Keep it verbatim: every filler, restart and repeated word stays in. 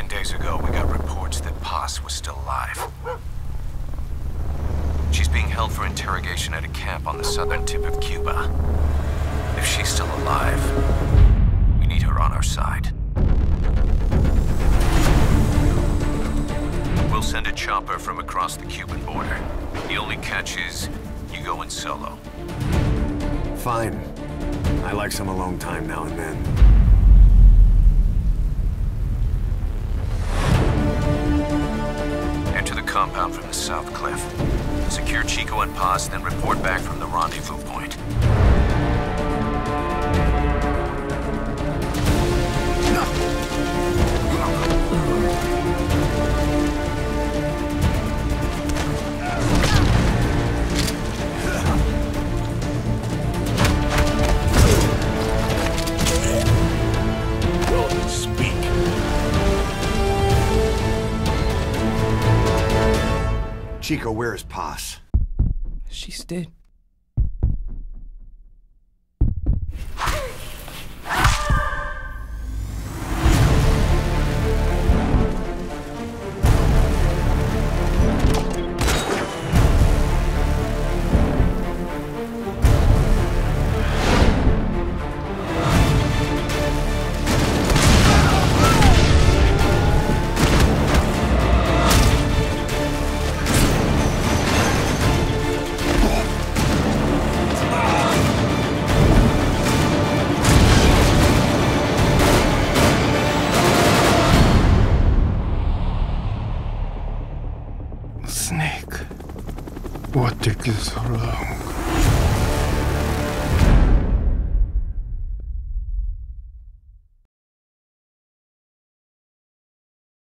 days ago, we got reports that Paz was still alive. She's being held for interrogation at a camp on the southern tip of Cuba. If she's still alive, we need her on our side. We'll send a chopper from across the Cuban border. The only catch is, you go in solo. Fine. I like some alone time now and then. Enter the compound from the south cliff. Secure Chico and Paz, then report back from the rendezvous point. Chico, where is Paz? She's dead. Snake, what took you so long?